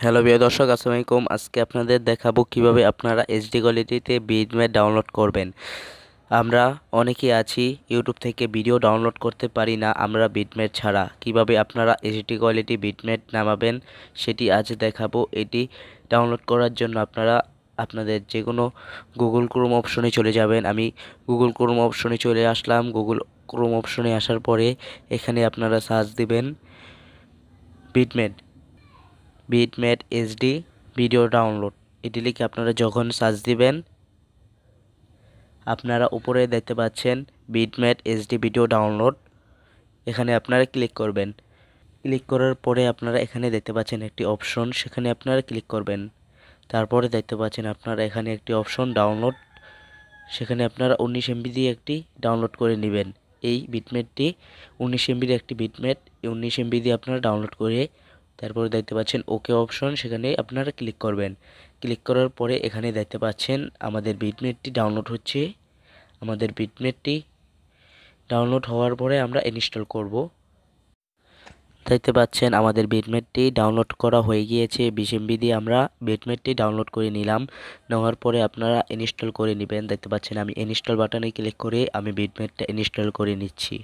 Hello প্রিয় দর্শক, আসসালামু আলাইকুম। আজকে আপনাদের দেখাবো কিভাবে আপনারা এইচডি কোয়ালিটিতে বিটম্যাট ডাউনলোড করবেন। আমরা অনেকেই আছি ইউটিউব থেকে ভিডিও ডাউনলোড করতে পারি না আমরা বিটম্যাট ছাড়া। কিভাবে আপনারা এইচডি কোয়ালিটি বিটম্যাট নামাবেন সেটি আজ দেখাবো। এটি ডাউনলোড করার জন্য আপনারা আপনাদের যে কোনো গুগল ক্রোম অপশনে চলে যাবেন। আমি গুগল ক্রোম অপশনে চলে আসলাম। গুগল ক্রোম অপশনে আসার পরে এখানে আপনারা সার্চ দিবেন বিটম্যাট এইচডি ভিডিও ডাউনলোড। এটি লিখে আপনারা যখন সার্চ দিবেন আপনারা উপরে দেখতে পাচ্ছেন বিটম্যাট এইচডি ভিডিও ডাউনলোড। এখানে আপনারা ক্লিক করবেন। ক্লিক করার পরে আপনারা এখানে দেখতে পাচ্ছেন একটি অপশন, সেখানে আপনারা ক্লিক করবেন। তারপরে দেখতে পাচ্ছেন আপনারা এখানে একটি অপশন ডাউনলোড, সেখানে আপনারা 19 এমবি দিয়ে একটি ডাউনলোড করে নেবেন। এই বিটম্যাটটি 19 এমবির একটি বিটম্যাট, 19 এমবি দিয়ে আপনারা ডাউনলোড করে তারপরে দেখতে পাচ্ছেন ওকে অপশন, সেখানে আপনারা ক্লিক করবেন। ক্লিক করার পরে এখানে দেখতে পাচ্ছেন আমাদের বিটম্যাটটি ডাউনলোড হচ্ছে। আমাদের বিটম্যাটটি ডাউনলোড হওয়ার পরে আমরা ইনস্টল করব। দেখতে পাচ্ছেন আমাদের বিটম্যাটটি ডাউনলোড করা হয়ে গিয়েছে। 20 এমবি দিয়ে আমরা বিটম্যাটটি ডাউনলোড করে নিলাম। নেওয়ার পরে আপনারা ইনস্টল করে নেবেন। দেখতে পাচ্ছেন আমি ইনস্টল বাটনে ক্লিক করে আমি বিটম্যাটটা ইনস্টল করে নিচ্ছি।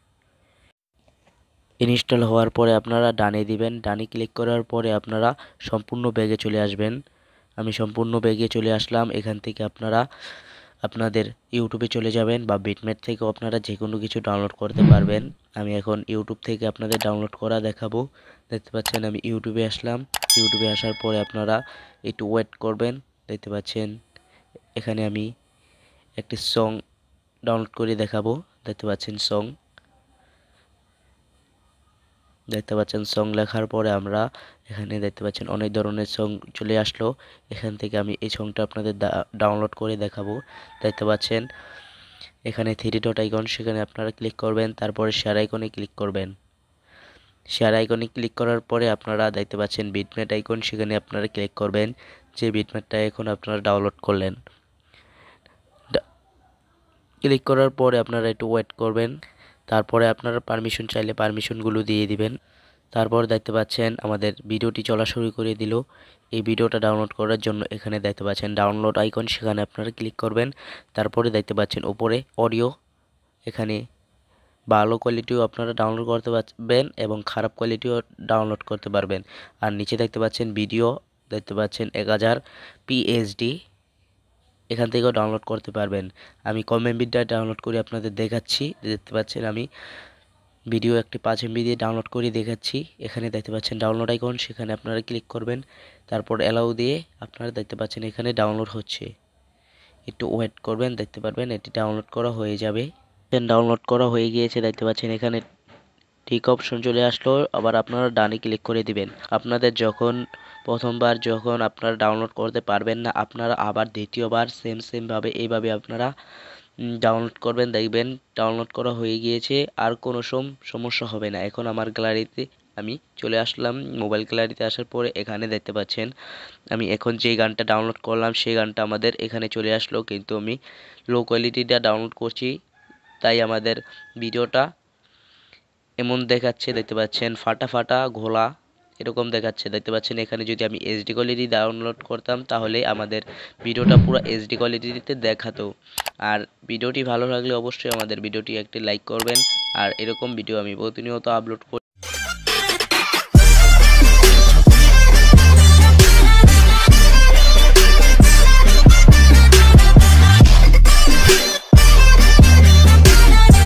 ইনস্টল হওয়ার পরে আপনারা ডানে দিবেন। ডানে ক্লিক করার পরে আপনারা সম্পূর্ণ ব্যাগে চলে আসবেন। আমি সম্পূর্ণ ব্যাগে চলে আসলাম। এখান থেকে আপনারা আপনাদের ইউটিউবে চলে যাবেন বা বিটম্যাট থেকেও আপনারা যে কোনো কিছু ডাউনলোড করতে পারবেন। আমি এখন ইউটিউব থেকে আপনাদের ডাউনলোড করা দেখাবো। দেখতে পাচ্ছেন আমি ইউটিউবে আসলাম। ইউটিউবে আসার পরে আপনারা একটু ওয়েট করবেন। দেখতে পাচ্ছেন এখানে আমি একটি সং ডাউনলোড করে দেখাবো। দেখতে পাচ্ছেন সং লেখার পরে আমরা এখানে দেখতে পাচ্ছেন অনেক ধরনের সং চলে আসলো। এখান থেকে আমি এই সংটা আপনাদের ডাউনলোড করে দেখাবো। দেখতে পাচ্ছেন এখানে 3 ডট আইকন, সেখানে আপনারা ক্লিক করবেন। তারপরে শেয়ার আইকনে ক্লিক করবেন। শেয়ার আইকনে ক্লিক করার পরে আপনারা দেখতে পাচ্ছেন বিটম্যাট আইকন, সেখানে আপনারা ক্লিক করবেন। যে বিটম্যাটটা এখন আপনারা ডাউনলোড করলেন, ক্লিক করার পরে আপনারা একটু ওয়েট করবেন। তারপরে আপনারা পারমিশন চাইলে পারমিশনগুলো দিয়ে দিবেন। তারপর দেখতে পাচ্ছেন আমাদের ভিডিওটি চলা শুরু করে দিল। এই ভিডিওটা ডাউনলোড করার জন্য এখানে দেখতে পাচ্ছেন ডাউনলোড আইকন, সেখানে আপনারা ক্লিক করবেন। তারপরে দেখতে পাচ্ছেন উপরে অডিও, এখানে ভালো কোয়ালিটিও আপনারা ডাউনলোড করতে পারবেন এবং খারাপ কোয়ালিটিও ডাউনলোড করতে পারবেন। আর নিচে দেখতে পাচ্ছেন ভিডিও, দেখতে পাচ্ছেন 1000 পিএইচডি, এখান থেকেও ডাউনলোড করতে পারবেন। আমি কম এমবিটা ডাউনলোড করে আপনাদের দেখাচ্ছি। দেখতে পাচ্ছেন আমি ভিডিও একটি 5 এমবি দিয়ে ডাউনলোড করে দেখাচ্ছি। এখানে দেখতে পাচ্ছেন ডাউনলোড আইকন, সেখানে আপনারা ক্লিক করবেন। তারপর অ্যালাউ দিয়ে আপনারা দেখতে পাচ্ছেন এখানে ডাউনলোড হচ্ছে। একটু ওয়েট করবেন, দেখতে পারবেন এটি ডাউনলোড করা হয়ে যাবে। ডাউনলোড করা হয়ে গিয়েছে। দেখতে পাচ্ছেন এখানে ঠিক অপশন চলে আসলো। আবার আপনারা ডানে ক্লিক করে দিবেন। আপনাদের প্রথমবার যখন আপনারা ডাউনলোড করতে পারবেন না, আপনারা আবার দ্বিতীয়বার সেম ভাবে এইভাবে আপনারা ডাউনলোড করবেন। দেখবেন ডাউনলোড করা হয়ে গিয়েছে, আর কোনো সমস্যা হবে না। এখন আমার গ্যালারিতে আমি চলে আসলাম। মোবাইল গ্যালারিতে আসার পরে এখানে দেখতে পাচ্ছেন আমি এখন যে গানটা ডাউনলোড করলাম সেই গানটা আমাদের এখানে চলে আসলো, কিন্তু আমি লো কোয়ালিটিটা ডাউনলোড করছি, তাই আমাদের ভিডিওটা এমন দেখাচ্ছে। দেখতে পাচ্ছেন ফাটা ঘোলা এরকম দেখাচ্ছে। দেখতে পাচ্ছেন এখানে যদি আমি এইচডি কোয়ালিটি ডাউনলোড করতাম তাহলে আমাদের ভিডিওটা পুরো এইচডি কোয়ালিটিতে দেখাতো। আর ভিডিওটি ভালো লাগলে অবশ্যই আমাদের ভিডিওটি একটি লাইক করবেন। আর এরকম ভিডিও আমি প্রতিনিয়ত আপলোড করি।